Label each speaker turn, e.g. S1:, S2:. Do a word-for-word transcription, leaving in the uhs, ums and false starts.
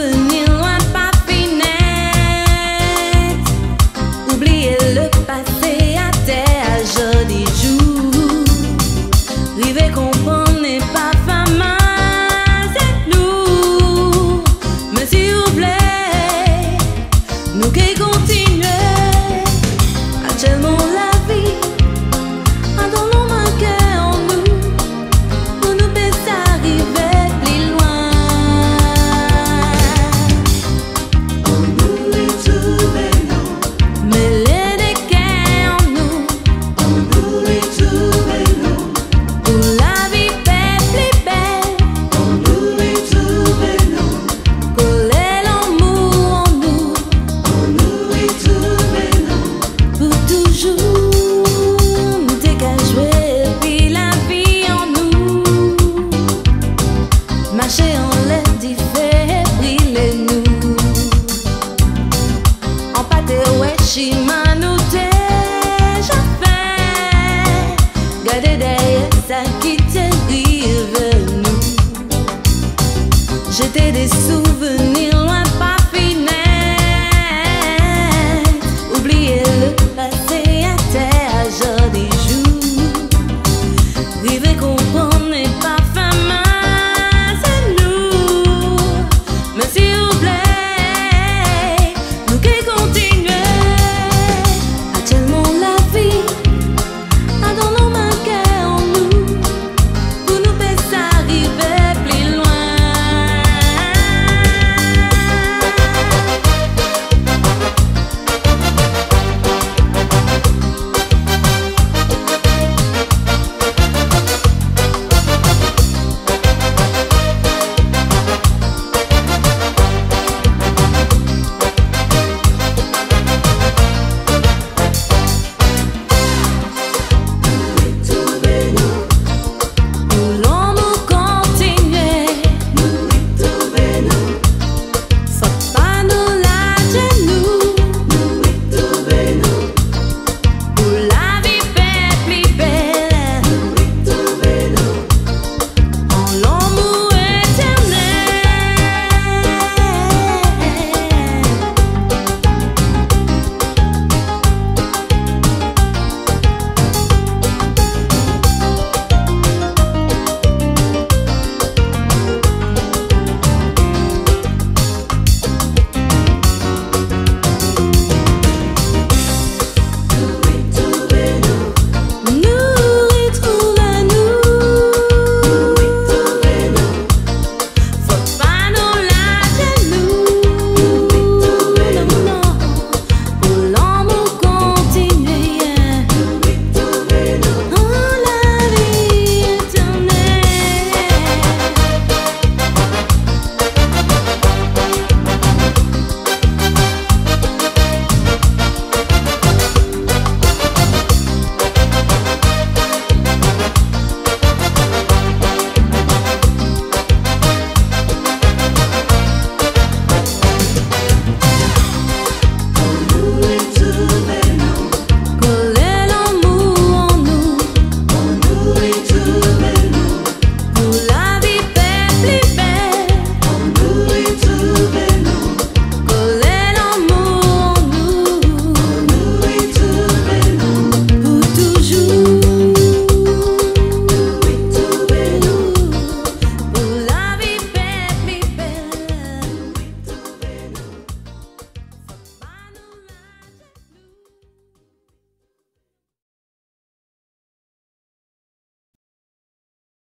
S1: souvenirs loin pas finir. Oublier le passé à terre, joli jour. Rive comprendre n'est pas fama, c'est nous. Mais s'il vous plaît, nous qui continuer. Actuellement la vie, attendons ma cœur en nous, pour nous baisser arriver plus loin.
S2: On nous retrouve nous,
S1: Mêler des cœurs en nous,
S2: on nous retrouve nous,
S1: pour la vie belle, plus belle,
S2: on nous retrouve nous,
S1: coller l'amour en nous,
S2: on nous retrouve nous,
S1: pour toujours. Nous dégager, puis la vie en nous, marcher en l'air d'y briller nous. En pâté, ouais, chima nous déjà fait. Gardez derrière ça qui t'arrive nous. J'étais des sous